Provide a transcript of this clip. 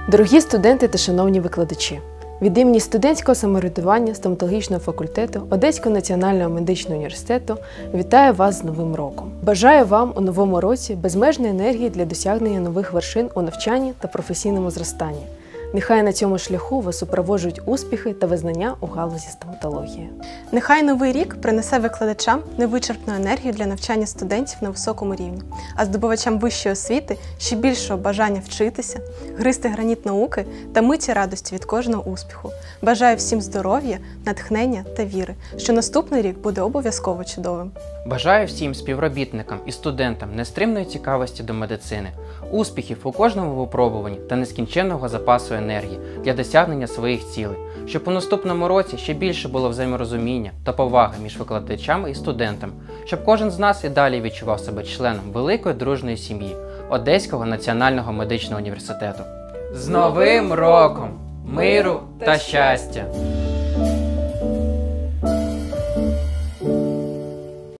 Дорогі студенти та шановні викладачі! Від імені студентського самоврядування стоматологічного факультету Одеського національного медичного університету вітаю вас з Новим роком. Бажаю вам у новому році безмежної енергії для досягнення нових вершин у навчанні та професійному зростанні. Нехай на цьому шляху вас супроводжують успіхи та визнання у галузі стоматології. Нехай новий рік принесе викладачам невичерпну енергію для навчання студентів на високому рівні, а здобувачам вищої освіти ще більшого бажання вчитися, гризти граніт науки та миті радості від кожного успіху. Бажаю всім здоров'я, натхнення та віри, що наступний рік буде обов'язково чудовим. Бажаю всім співробітникам і студентам нестримної цікавості до медицини, успіхів у кожному випробуванні та нескінченного запасу енергії для досягнення своїх цілей, щоб у наступному році ще більше було взаєморозуміння та поваги між викладачами і студентами, щоб кожен з нас і далі відчував себе членом великої дружної сім'ї Одеського національного медичного університету. З Новим роком! Миру та щастя!